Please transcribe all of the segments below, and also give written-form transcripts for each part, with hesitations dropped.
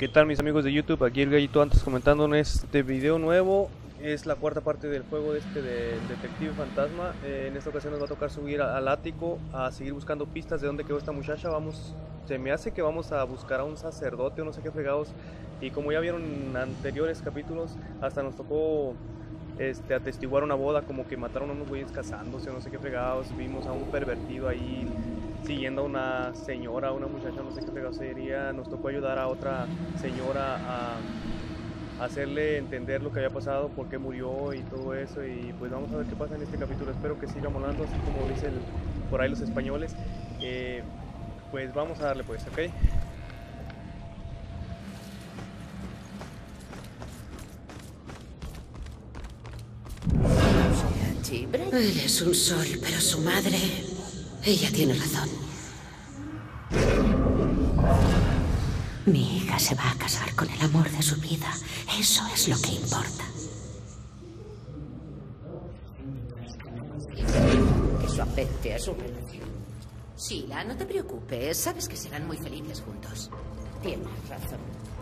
¿Qué tal mis amigos de YouTube? Aquí el Gallito antes comentando en este video nuevo. Es la cuarta parte del juego del Detective Fantasma. En esta ocasión nos va a tocar subir al ático a seguir buscando pistas de dónde quedó esta muchacha. Se me hace que vamos a buscar a un sacerdote o no sé qué fregados. Y como ya vieron en anteriores capítulos, hasta nos tocó atestiguar una boda, como que mataron a unos güeyes casándose o no sé qué fregados. Vimos a un pervertido ahí siguiendo a una señora, a una muchacha, no sé qué fregados sería. Nos tocó ayudar a otra señora a hacerle entender lo que había pasado, por qué murió y todo eso. Y pues vamos a ver qué pasa en este capítulo. Espero que siga molando, así como dicen por ahí los españoles. Pues vamos a darle pues, ¿ok? Él es un sol, pero su madre... Ella tiene razón. Mi hija se va a casar con el amor de su vida. Eso es lo que importa. Que eso afecte a su relación. Sheila, no te preocupes. Sabes que serán muy felices juntos. Tienes razón.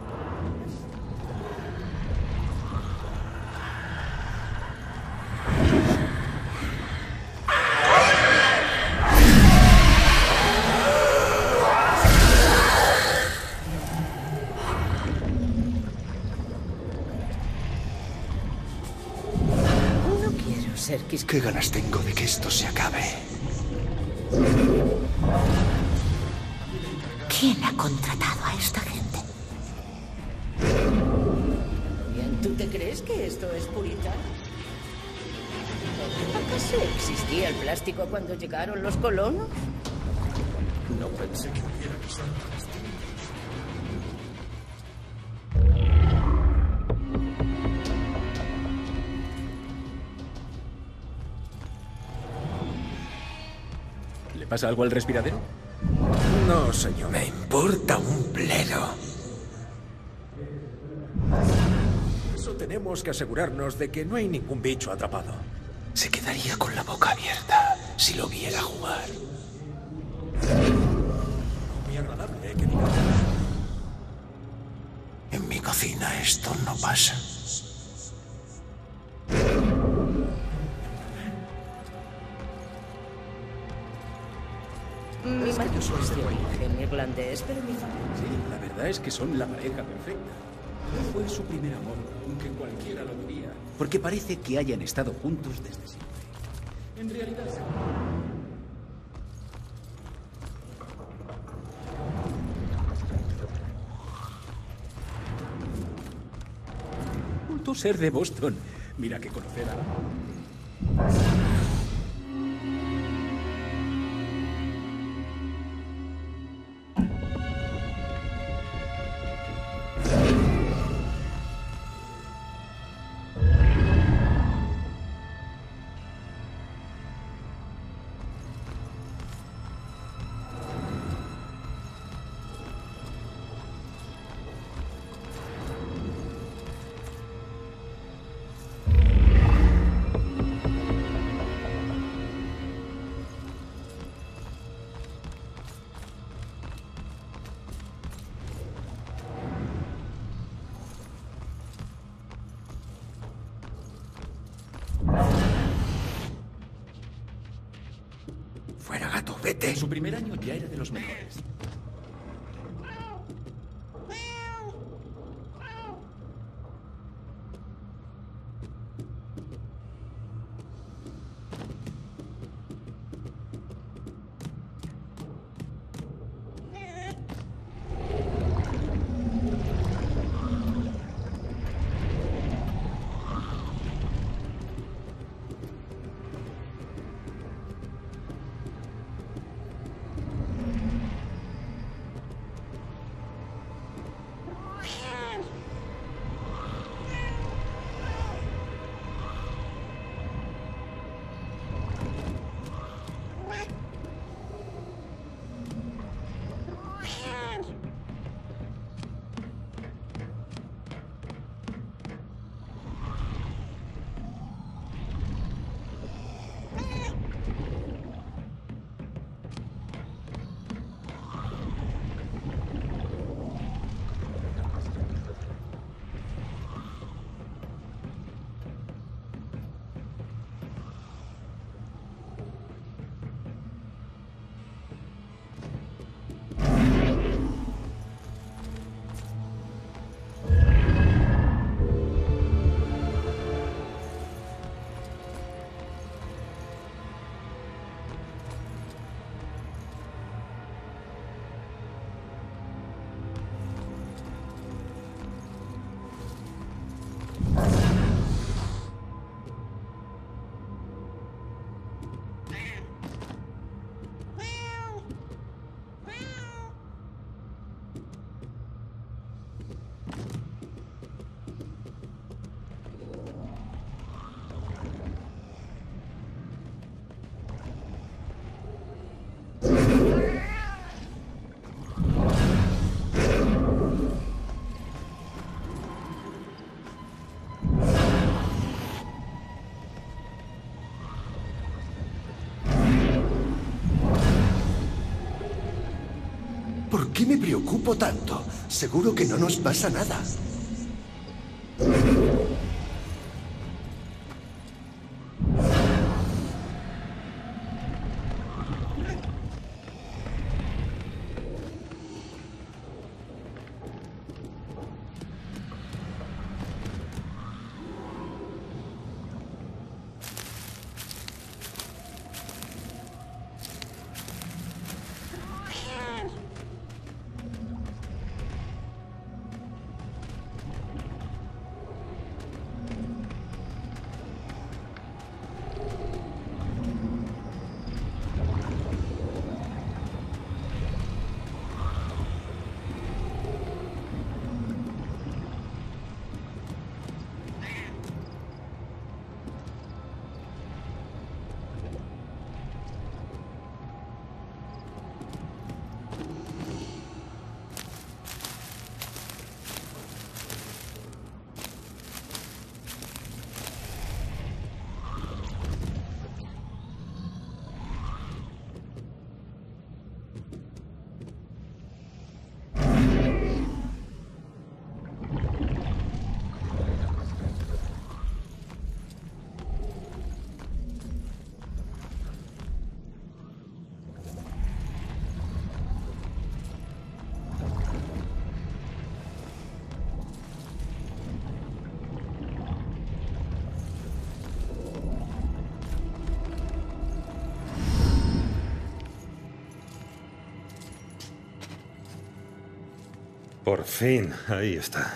¿Qué ganas tengo de que esto se acabe? ¿Quién ha contratado a esta gente? Bien, ¿tú te crees que esto es puritano? ¿Acaso existía el plástico cuando llegaron los colonos? No pensé que hubiera que ser plástico. ¿Pasa algo al respiradero? No, señor. Me importa un bledo. Eso tenemos que asegurarnos de que no hay ningún bicho atrapado. Se quedaría con la boca abierta si lo viera jugar. Muy agradable, que digamos. En mi cocina esto no pasa. Mi marido es de origen irlandés, pero mi familia... Sí, la verdad es que son la pareja perfecta. Fue su primer amor, aunque cualquiera lo diría. Porque parece que hayan estado juntos desde siempre. En realidad... Oculto ser de Boston. Mira que conocer a... Fuera, gato, vete. En su primer año ya era de los mejores. ¿Por qué me preocupo tanto? Seguro que no nos pasa nada. Por fin, ahí está.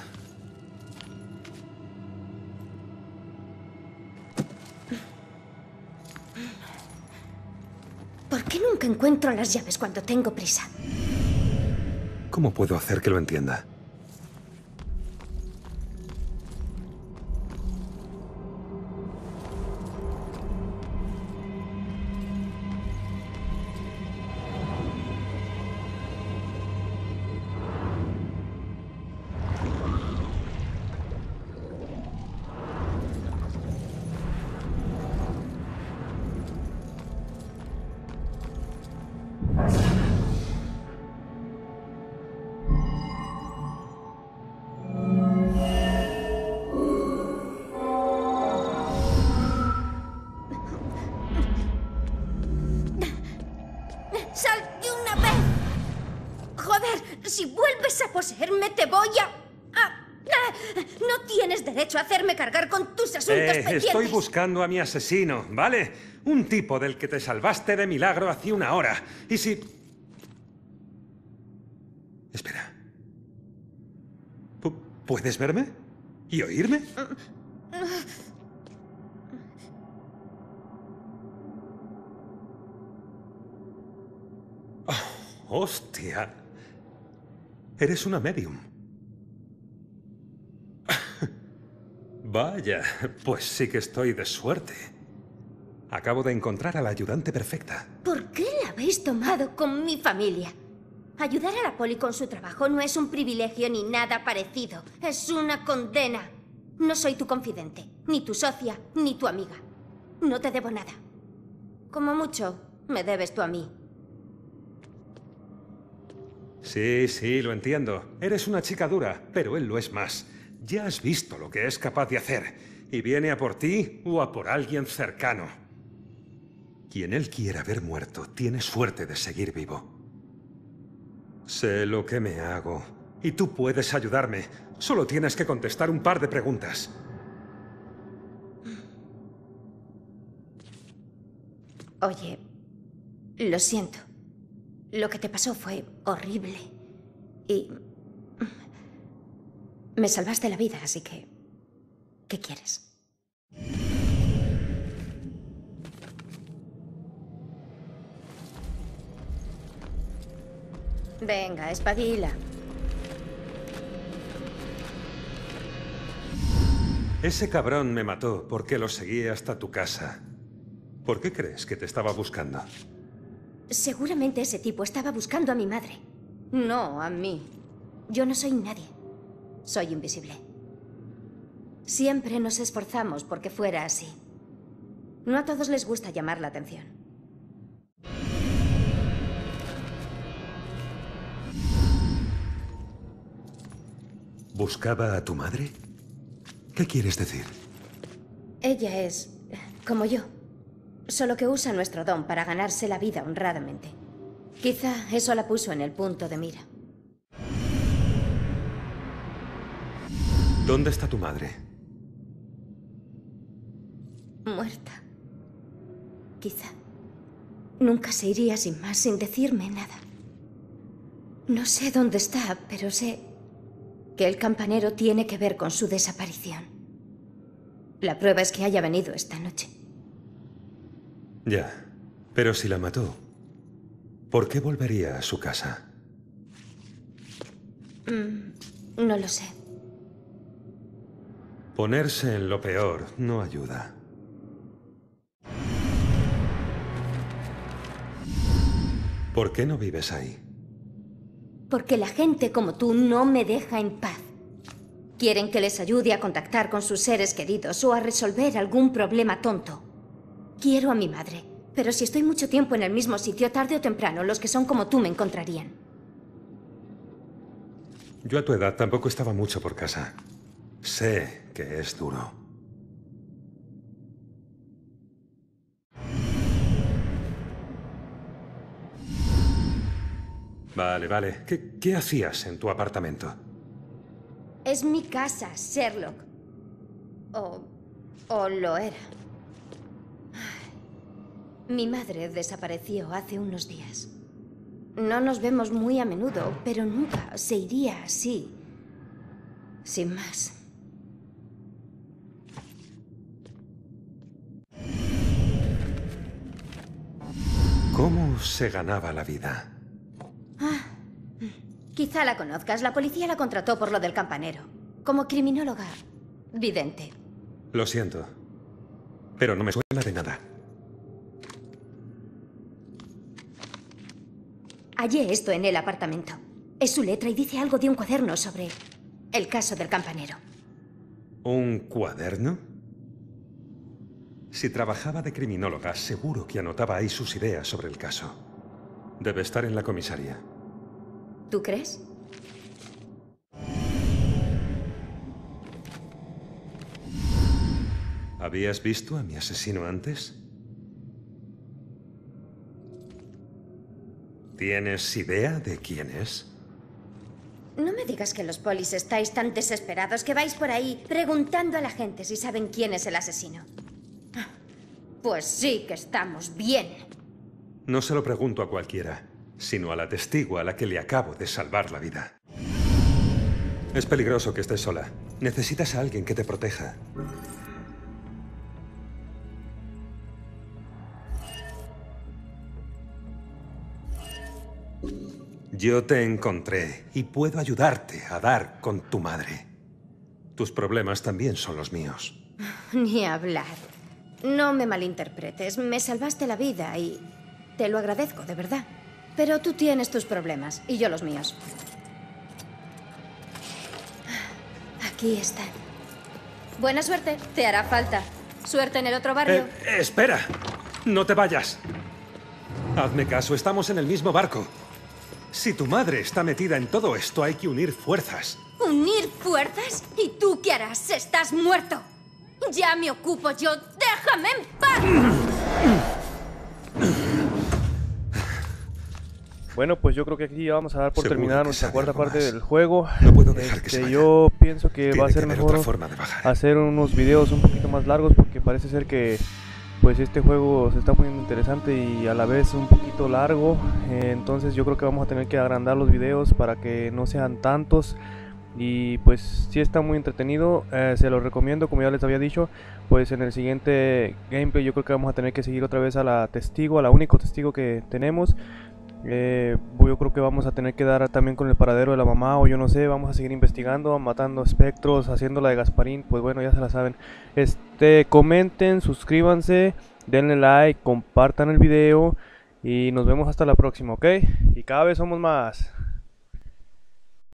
¿Por qué nunca encuentro las llaves cuando tengo prisa? ¿Cómo puedo hacer que lo entienda? ¡Sal de una vez! ¡Joder! Si vuelves a poseerme, te voy a... No tienes derecho a hacerme cargar con tus asuntos pendientes. Estoy buscando a mi asesino, ¿vale? Un tipo del que te salvaste de milagro hace una hora. Y si... Espera. ¿Puedes verme? ¿Y oírme? Oh, ¡hostia! Eres una medium. Vaya, pues sí que estoy de suerte. Acabo de encontrar a la ayudante perfecta. ¿Por qué la habéis tomado con mi familia? Ayudar a la poli con su trabajo no es un privilegio ni nada parecido. Es una condena. No soy tu confidente, ni tu socia, ni tu amiga. No te debo nada. Como mucho, me debes tú a mí. Sí, lo entiendo. Eres una chica dura, pero él lo es más. Ya has visto lo que es capaz de hacer. Y viene a por ti o a por alguien cercano. Quien él quiera ver muerto, tiene suerte de seguir vivo. Sé lo que me hago. Y tú puedes ayudarme. Solo tienes que contestar un par de preguntas. Oye, lo siento. Lo que te pasó fue horrible. Y... me salvaste la vida, así que... ¿qué quieres? Venga, espabila. Ese cabrón me mató porque lo seguí hasta tu casa. ¿Por qué crees que te estaba buscando? Seguramente ese tipo estaba buscando a mi madre. No a mí. Yo no soy nadie. Soy invisible. Siempre nos esforzamos porque fuera así. No a todos les gusta llamar la atención. ¿Buscaba a tu madre? ¿Qué quieres decir? Ella es como yo, solo que usa nuestro don para ganarse la vida honradamente. Quizá eso la puso en el punto de mira. ¿Dónde está tu madre? Muerta. Quizá. Nunca se iría sin más, sin decirme nada. No sé dónde está, pero sé que el campanero tiene que ver con su desaparición. La prueba es que haya venido esta noche. Ya, pero si la mató, ¿por qué volvería a su casa? No lo sé. Ponerse en lo peor no ayuda. ¿Por qué no vives ahí? Porque la gente como tú no me deja en paz. Quieren que les ayude a contactar con sus seres queridos o a resolver algún problema tonto. Quiero a mi madre, pero si estoy mucho tiempo en el mismo sitio, tarde o temprano, los que son como tú me encontrarían. Yo a tu edad tampoco estaba mucho por casa. Sé que es duro. Vale. ¿Qué hacías en tu apartamento? Es mi casa, Sherlock. O lo era. Mi madre desapareció hace unos días. No nos vemos muy a menudo, pero nunca se iría así, sin más. ¿Cómo se ganaba la vida? Quizá la conozcas. La policía la contrató por lo del campanero. Como criminóloga vidente. Lo siento, pero no me suena de nada. Hallé esto en el apartamento. Es su letra y dice algo de un cuaderno sobre el caso del campanero. ¿Un cuaderno? Si trabajaba de criminóloga, seguro que anotaba ahí sus ideas sobre el caso. Debe estar en la comisaría. ¿Tú crees? ¿Habías visto a mi asesino antes? ¿Tienes idea de quién es? No me digas que los polis estáis tan desesperados que vais por ahí preguntando a la gente si saben quién es el asesino. Pues sí que estamos bien. No se lo pregunto a cualquiera, sino a la testigo a la que le acabo de salvar la vida. Es peligroso que estés sola. Necesitas a alguien que te proteja. Yo te encontré y puedo ayudarte a dar con tu madre. Tus problemas también son los míos. Ni hablar. No me malinterpretes. Me salvaste la vida y te lo agradezco, de verdad. Pero tú tienes tus problemas y yo los míos. Aquí están. Buena suerte. Te hará falta. Suerte en el otro barrio. Espera. No te vayas. Hazme caso, estamos en el mismo barco. Si tu madre está metida en todo esto, hay que unir fuerzas. ¿Unir fuerzas? ¿Y tú qué harás? ¡Estás muerto! Ya me ocupo yo. ¡Déjame en paz! Bueno, pues yo creo que aquí vamos a dar por Seguro terminada que nuestra sabe cuarta algo parte más. del juego. No puedo dejar que se vaya. Yo pienso que Tiene va a ser que haber mejor otra forma de bajar. hacer unos videos un poquito más largos porque parece ser que pues este juego se está poniendo interesante y a la vez un poquito largo. Entonces yo creo que vamos a tener que agrandar los videos para que no sean tantos. Y pues sí está muy entretenido, se los recomiendo, como ya les había dicho. Pues en el siguiente gameplay yo creo que vamos a tener que seguir otra vez a la testigo, a la único testigo que tenemos. Yo creo que vamos a tener que dar también con el paradero de la mamá, o yo no sé, vamos a seguir investigando, matando espectros, haciendo la de Gasparín. Pues bueno, ya se la saben. Comenten, suscríbanse, denle like, compartan el video y nos vemos hasta la próxima, ¿ok? Y cada vez somos más.